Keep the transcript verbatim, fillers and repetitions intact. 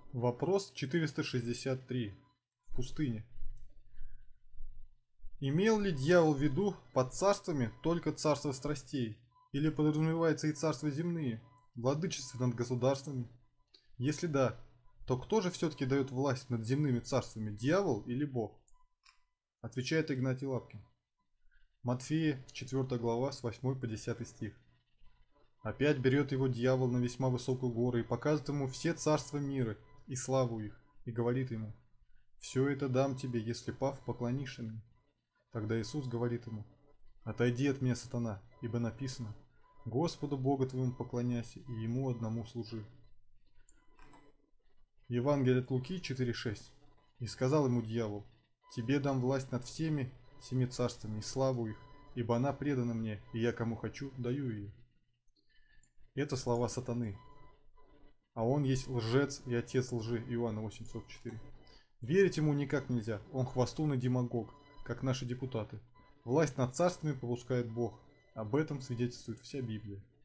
Вопрос четыреста шестьдесят три. В пустыне. Имел ли дьявол в виду под царствами только царство страстей? Или подразумевается и царства земные, владычество над государствами? Если да, то кто же все-таки дает власть над земными царствами, дьявол или Бог? Отвечает Игнатий Лапкин. Матфея, четвёртая глава, с восьмого по десятый стих. Опять берет его дьявол на весьма высокую гору и показывает ему все царства мира и славу их, и говорит ему: «Все это дам тебе, если, пав, поклонишься мне». Тогда Иисус говорит ему: «Отойди от меня, сатана, ибо написано: Господу Богу твоему поклоняйся и Ему одному служи». Евангелие от Луки четыре шесть. «И сказал ему дьявол: тебе дам власть над всеми семи царствами и славу их, ибо она предана мне, и я кому хочу, даю ее». Это слова сатаны. А он есть лжец и отец лжи. Иоанна восемь сорок четыре. Верить ему никак нельзя, он хвастун и демагог, как наши депутаты. Власть над царствами попускает Бог. Об этом свидетельствует вся Библия.